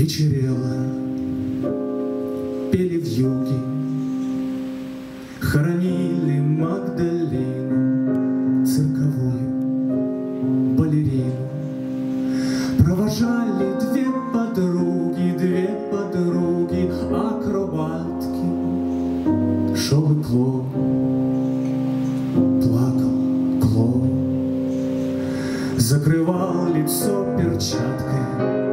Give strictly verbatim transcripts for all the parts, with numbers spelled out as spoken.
Вечерело, пели вьюги, хоронили Магдалину, цирковую балерину. Провожали две подруги, две подруги, акробатки. Шел и клоун, плакал клоун, закрывал лицо перчаткой.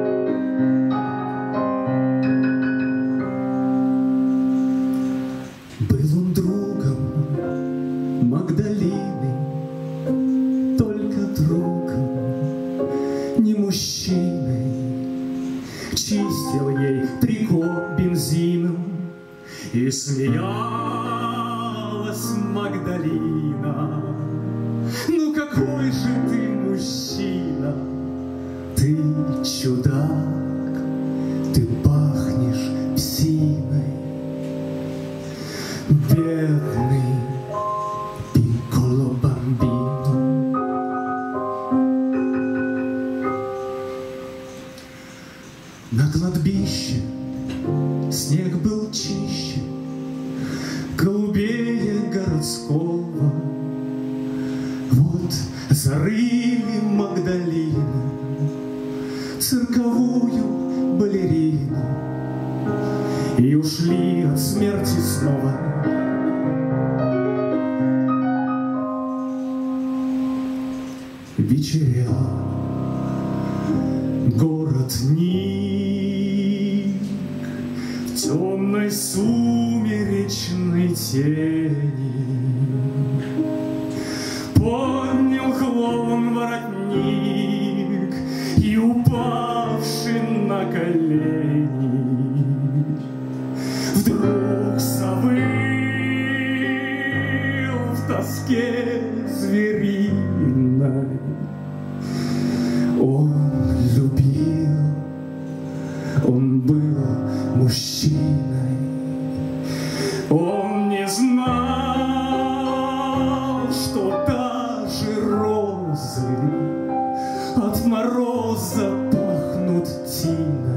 Был он другом Магдалины, только другом, не мужчиной. Чистил ей трико бензином, и смеялась Магдалина. Ну какой же ты мужчина, ты чудак, ты пахнешь псиной. Бедный пикколо бамбино. На кладбище снег был чище, голубее городского. Вот зарыли Магдалину, цирковую балерину, и ушли от смерти снова. Вечерело, город Ник в темной сумеречной тени. Поднял клоун воротник и, упавший на колени, вдруг завыл в тоске звериной. Он любил, он был мужчиной. Он не знал, что даже розы от мороза пахнут тиной.